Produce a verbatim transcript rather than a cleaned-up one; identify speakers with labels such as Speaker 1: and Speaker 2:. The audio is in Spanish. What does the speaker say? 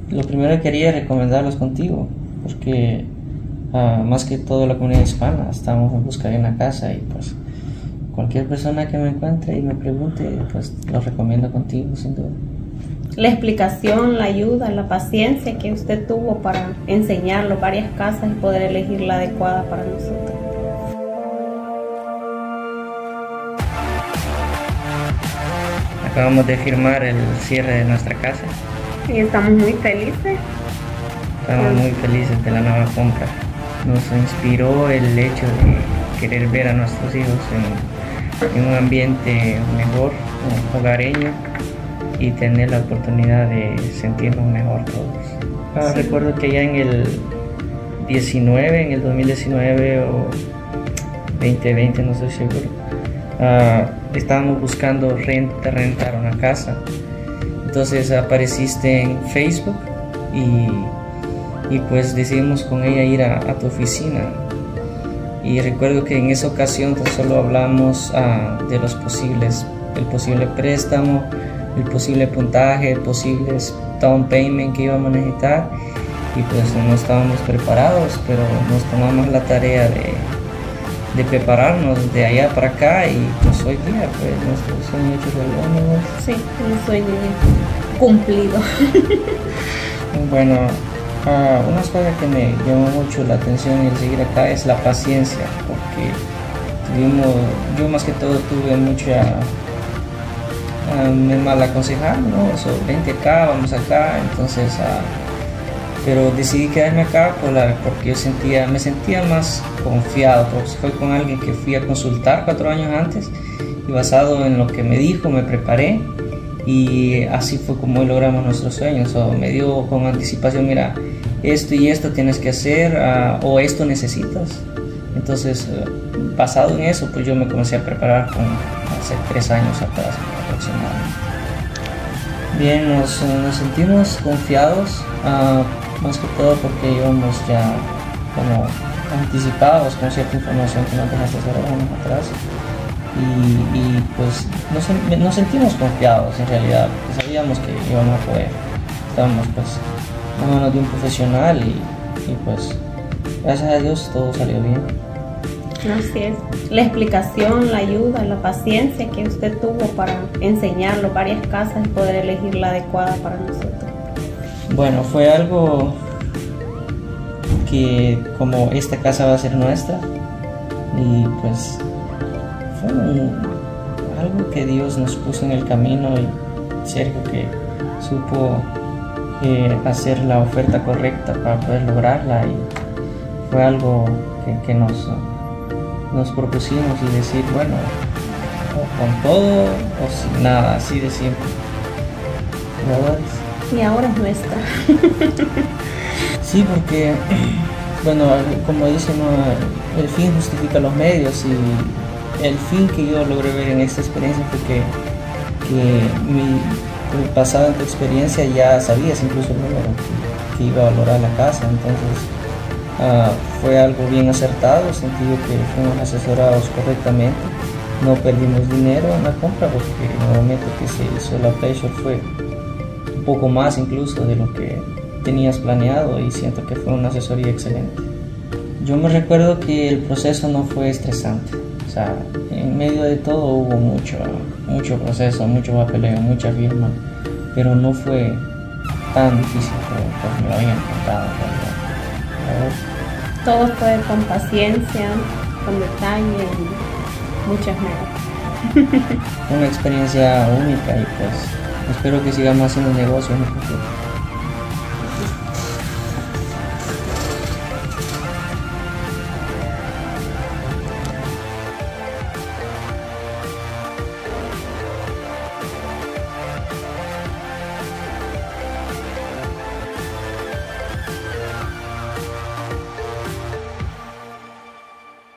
Speaker 1: lo primero que quería es recomendarlos contigo, porque uh, más que todo la comunidad hispana estamos en busca de una casa y pues cualquier persona que me encuentre y me pregunte, pues lo recomiendo contigo sin duda.
Speaker 2: La explicación, la ayuda, la paciencia que usted tuvo para enseñarlo varias casas y poder elegir la adecuada para nosotros.
Speaker 1: Acabamos de firmar el cierre de nuestra casa.
Speaker 2: Y estamos muy felices.
Speaker 1: Estamos muy felices de la nueva compra. Nos inspiró el hecho de querer ver a nuestros hijos en, en un ambiente mejor, hogareño, y tener la oportunidad de sentirnos mejor todos. Ah, sí. Recuerdo que ya en el diecinueve, en el dos mil diecinueve o veinte veinte, no estoy seguro, uh, estábamos buscando renta, rentar una casa. Entonces apareciste en Facebook y, y pues decidimos con ella ir a, a tu oficina. Y recuerdo que en esa ocasión solo hablamos uh, de los posibles, el posible préstamo, el posible puntaje, posibles down payment que íbamos a necesitar, y pues no estábamos preparados, pero nos tomamos la tarea de, de prepararnos de allá para acá, y pues hoy día pues nuestro sueño hecho realidad.
Speaker 2: Sí, un sueño cumplido.
Speaker 1: Bueno, uh, una cosa que me llamó mucho la atención el seguir acá es la paciencia, porque tuvimos, yo más que todo tuve mucha Uh, me mal aconsejaron, ¿no? So, vente acá, vamos acá, entonces, uh, pero decidí quedarme acá por la, porque yo sentía, me sentía más confiado, porque fue con alguien que fui a consultar cuatro años antes, y basado en lo que me dijo, me preparé, y así fue como logramos nuestros sueños. So, me dio con anticipación, mira, esto y esto tienes que hacer, uh, o esto necesitas. Entonces, uh, basado en eso, pues yo me comencé a preparar con, hace tres años atrás aproximadamente. Bien, nos, nos sentimos confiados, uh, más que todo porque íbamos ya como anticipados con cierta información que nos dejaste hace años atrás, y, y pues nos, nos sentimos confiados en realidad, porque sabíamos que íbamos a poder. Estábamos pues en manos de un profesional y, y pues gracias a Dios todo salió bien.
Speaker 2: Así es. La explicación, la ayuda, la paciencia que usted tuvo para enseñarlo varias casas y poder elegir la adecuada para nosotros.
Speaker 1: Bueno, fue algo que, como esta casa va a ser nuestra, y pues fue un, algo que Dios nos puso en el camino, y Sergio que supo eh, hacer la oferta correcta para poder lograrla, y fue algo que, que nos nos propusimos y decir, bueno, o con todo o sin nada, así de siempre.
Speaker 2: Y ahora es nuestra.
Speaker 1: Sí, porque, bueno, como dicen, ¿no? El fin justifica los medios, y el fin que yo logré ver en esta experiencia fue que, que mi, basado en tu experiencia ya sabías incluso el número que, que iba a valorar la casa, entonces Uh, fue algo bien acertado, sentí que fuimos asesorados correctamente, no perdimos dinero en la compra, porque en el momento que se hizo la appraisal fue un poco más incluso de lo que tenías planeado, y siento que fue una asesoría excelente. Yo me recuerdo que el proceso no fue estresante, o sea, en medio de todo hubo mucho, mucho proceso, mucho papeleo, mucha firma, pero no fue tan difícil como me lo habían contado en realidad.
Speaker 2: Todo fue con paciencia, con detalle y muchas metas.
Speaker 1: Una experiencia única, y pues espero que sigamos haciendo negocios en el futuro.